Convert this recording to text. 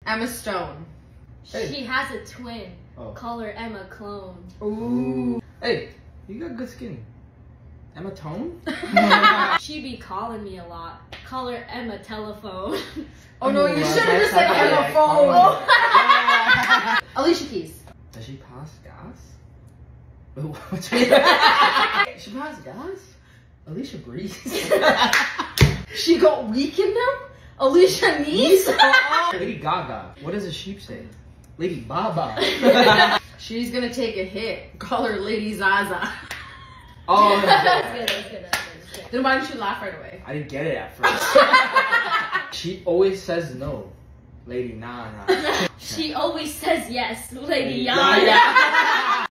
Emma Stone. Hey. She has a twin. Oh. Call her Emma Clone. Ooh. Hey, you got good skin. Emma Tone? She be calling me a lot. Call her Emma Telephone. Oh no, you should have just said Emma Phone. Alicia Keys. Does she pass gas? She pass gas? Alicia Breeze. She got weak in them? Alicia Keys? Lady Gaga. What does a sheep say? Lady Baba. She's gonna take a hit. Call her Lady Zaza. Oh, That's good, that's good, that's good. Then why did you laugh right away? I didn't get it at first. She always says no. Lady Nana. She always says yes, Lady Yaya. Yaya.